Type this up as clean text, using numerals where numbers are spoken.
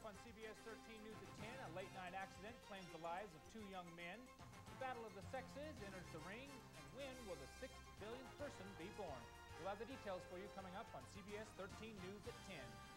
on CBS 13 News at 10, a late-night accident claims the lives of two young men. The battle of the sexes enters the ring, and when will the 6th billionth person be born? We'll have the details for you coming up on CBS 13 News at 10.